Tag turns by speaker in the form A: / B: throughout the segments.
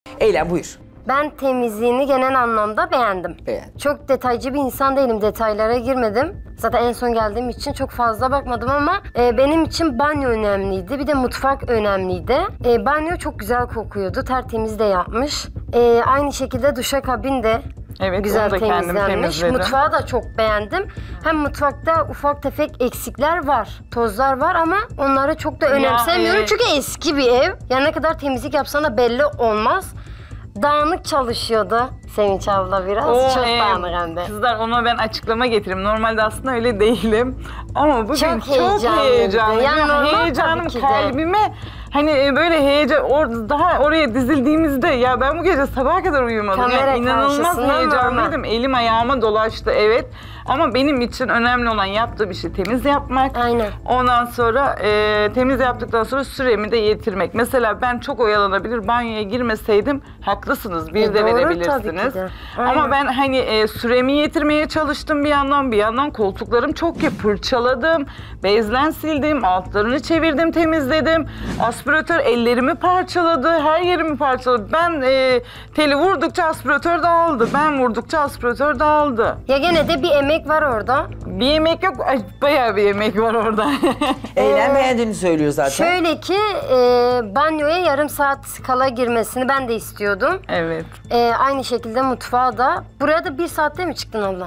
A: Eylem buyur.
B: Ben temizliğini genel anlamda beğendim.
A: Beğendim.
B: Çok detaycı bir insan değilim, detaylara girmedim. Zaten en son geldiğim için çok fazla bakmadım ama benim için banyo önemliydi. Bir de mutfak önemliydi. Banyo çok güzel kokuyordu, tertemiz de yapmış. Aynı şekilde duşakabin de
C: Evet,
B: güzel
C: onu da kendim
B: temizlenmiş.
C: temizledim.
B: Mutfağı da çok beğendim. Hem mutfakta ufak tefek eksikler var, tozlar var ama onları çok da önemsemiyorum. Çünkü eski bir ev. Yani ne kadar temizlik yapsan da belli olmaz. Dağınık çalışıyordu Sevinç abla biraz. Çok dağınık hem de.
C: Kızlar ona ben açıklama getireyim. Normalde aslında öyle değilim. Ama bugün çok
B: heyecanlıydı.
C: heyecanlıyım.
B: Yani normal
C: heyecanım
B: tabii ki de.
C: kalbime hani böyle heyecan daha oraya dizildiğimizde ya ben bu gece sabaha kadar uyumadım.
B: Kamera
C: Yani inanılmaz
B: karşısında
C: heyecanlıydım. Elim ayağıma dolaştı evet. Ama benim için önemli olan yaptığım işi temiz yapmak.
B: Aynen.
C: Ondan sonra temiz yaptıktan sonra süremi de yetirmek. Mesela ben çok oyalanabilir banyoya girmeseydim haklısınız bir de
B: doğru,
C: verebilirsiniz.
B: tabii ki de.
C: Ama
B: Aynen.
C: ben hani süremi yetirmeye çalıştım bir yandan koltuklarım çok fırçaladım. Bezlen sildim, altlarını çevirdim, temizledim. Aspiratör ellerimi parçaladı, her yerimi parçaladı. Ben teli vurdukça aspiratör dağıldı. Ben vurdukça aspiratör dağıldı.
B: Ya gene de bir emek var orada.
C: Bir yemek yok, bayağı bir yemek var orada.
A: Eylem beğendiğini söylüyor zaten.
B: Şöyle ki banyoya yarım saat kala girmesini ben de istiyordum.
C: Evet.
B: Aynı şekilde mutfağa da. Buraya da 1 saatte mi çıktın abla?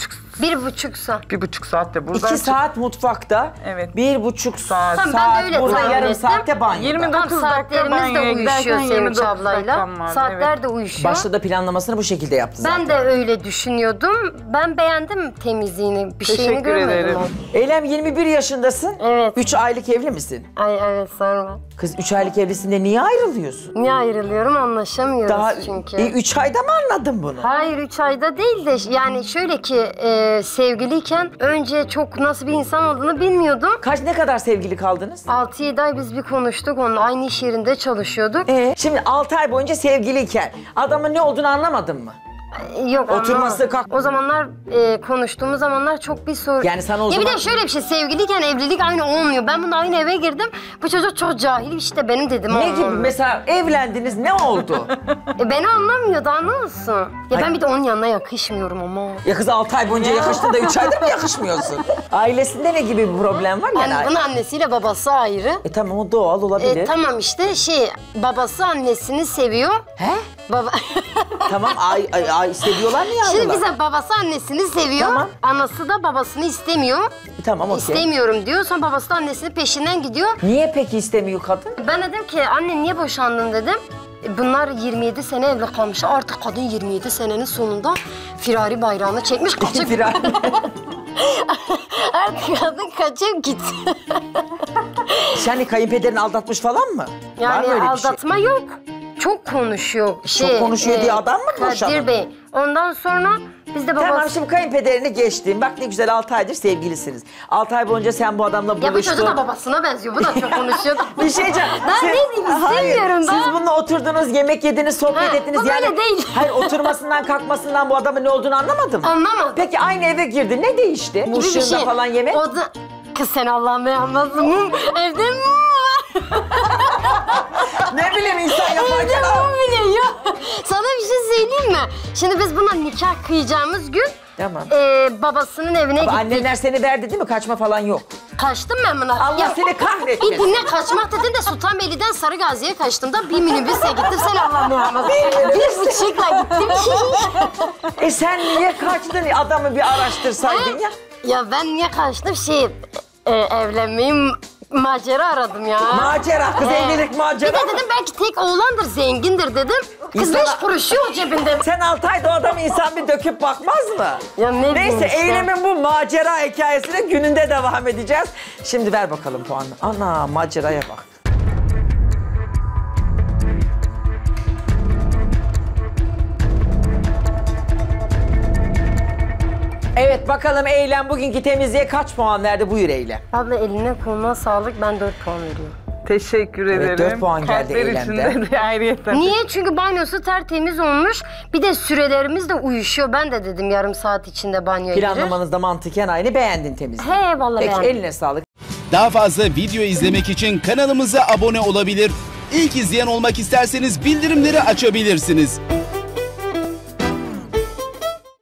B: 1,5 saat.
C: 1,5 saatte buradan
A: 2 saat mutfakta,
C: Evet.
A: 1,5 saat,
B: Tamam, ben de öyle
A: burada
B: tahmin
A: yarım
B: ettim.
A: saatte banyoda.
C: 29 dakika
B: Saatlerimiz de
C: banyoya
B: uyuşuyor
C: giderken
B: Sevinç
C: 29
B: ablayla.
C: dakikam vardı,
B: Saatler
C: evet.
B: de uyuşuyor.
A: Başta da planlamasını bu şekilde yaptı zaten.
B: Ben de öyle düşünüyordum. Ben beğendim temizliğini. Bir şeyini
C: Teşekkür
B: görmedim.
C: ederim.
A: Eylem 21 yaşındasın.
B: Evet.
A: 3 aylık evli misin?
B: Ay evet sorma.
A: Kız 3 aylık evlisinde niye ayrılıyorsun?
B: Niye ayrılıyorum anlaşamıyoruz
A: Daha
B: çünkü.
A: 3 ayda mı anladın bunu?
B: Hayır 3 ayda değil de yani şöyle ki sevgiliyken önce çok nasıl bir insan olduğunu bilmiyordum.
A: Ne kadar sevgili kaldınız?
B: 6-7 ay biz bir konuştuk onunla aynı iş yerinde çalışıyorduk.
A: Şimdi 6 ay boyunca sevgiliyken adamın ne olduğunu anlamadın mı?
B: Yok
A: Oturması,
B: anlamadım.
A: kalk-
B: O zamanlar konuştuğumuz zamanlar çok bir sorun.
A: Yani sana o
B: Ya bir
A: zaman-
B: de şöyle bir şey sevgiliyken evlilik aynı olmuyor. Ben bununla aynı eve girdim. Bu çocuk çok cahil işte benim dedim.
A: Ne gibi? Mesela evlendiniz ne oldu?
B: Beni anlamıyor daha ne olsun? Ya
A: Ay-
B: ben bir de onun yanına yakışmıyorum ama.
A: Ya kız 6 ay boyunca yakıştın da 3 ayda mı yakışmıyorsun? Ailesinde ne gibi bir problem var? Yani
B: Bunun annesiyle babası ayrı.
A: tamam o doğal olabilir.
B: Tamam işte babası annesini seviyor.
A: He?
B: Baba
A: Tamam ay seviyorlar mı
B: Şimdi
A: yavrular?
B: bize babası annesini seviyor.
A: Tamam.
B: Anası da babasını istemiyor.
A: Tamam okey.
B: İstemiyorum diyor. Sonra babası da annesinin peşinden gidiyor.
A: Niye peki istemiyor kadın?
B: Ben dedim ki anne niye boşandın dedim. Bunlar 27 sene evli kalmış. Artık kadın 27 senenin sonunda firari bayrağını çekmiş. Kaçıp
A: Firar.
B: artık kadın kaçıp git.
A: Yani kayınpederini aldatmış falan mı? Var
B: Yani
A: mı öyle bir şey?
B: aldatma yok. Çok konuşuyor.
A: Çok konuşuyor diye adam mı boşanır?
B: Kadir Bey. Ondan sonra biz de babası...
A: Tamam şimdi kayınpederini geçtim. Bak ne güzel 6 aydır sevgilisiniz. 6 ay boyunca sen bu adamla buluştun.
B: Ya bu çocuk da babasına benziyor. Bu da çok konuşuyor.
A: Bir şey diyeceğim.
B: Ben ne diyeyim istemiyorum
A: Siz
B: ben.
A: bununla oturdunuz, yemek yediniz, sohbet ettiniz.
B: bu böyle değil.
A: Hayır oturmasından kalkmasından bu adamın ne olduğunu anlamadın mı?
B: Anlamadım.
A: Peki aynı eve girdi. Ne değişti?
B: Gibi bir
A: Muşluğunda
B: şey.
A: falan yemek.
B: O da... Kız sen Allah'ım beğenmezsin. Evde mum var.
A: Ne bileyim insan yaparken.
B: Evde mum bile yok. Sana bir şey söyleyeyim mi? Şimdi biz buna nikah kıyacağımız gün
A: Tamam.
B: babasının evine
A: Ama
B: gittik.
A: anneler seni verdi değil mi? Kaçma falan yok.
B: Kaçtım ben buna.
A: Allah seni kahretmesin.
B: Bir dinle kaçmak dedin de Sultanbeyli'den Sarıgazi'ye kaçtım da bir minibüsle gittim. Sen Allah'ım beğenmezsin. 1,5'la gittim.
A: Sen niye kaçtın? Adamı bir araştırsaydın ya.
B: Ya ben niye kaçtım? Evlenmeyi macera aradım ya.
A: Macera, kız evlilik macera.
B: Bir de dedim belki tek oğlandır, zengindir dedim. Kız
A: İnsana-
B: 5 kuruş yok cebinde.
A: Sen 6 ayda o adamı insan bir döküp bakmaz mı?
B: Ya ne
A: Neyse
B: diyeyim işte.
A: Eylem'in bu macera hikayesine gününde devam edeceğiz. Şimdi ver bakalım puanı. Ana maceraya bak. Evet bakalım Eylem bugünkü temizliğe kaç puan verdi? Buyur Eylem.
B: Abla eline koluna sağlık, ben 4 puan veriyorum.
C: Teşekkür ederim.
A: 4 puan geldi
C: Kalpler
A: Eylem'den.
C: içinde de ayrıyeten.
B: Niye? Çünkü banyosu tertemiz olmuş. Bir de sürelerimiz de uyuşuyor. Ben de dedim yarım saat içinde banyoya girer.
A: Planlamanızda mantıken aynı, beğendin temizliği.
B: He vallahi
A: Peki
B: beğendim.
A: eline sağlık.
D: Daha fazla video izlemek için kanalımıza abone olabilir. İlk izleyen olmak isterseniz bildirimleri açabilirsiniz.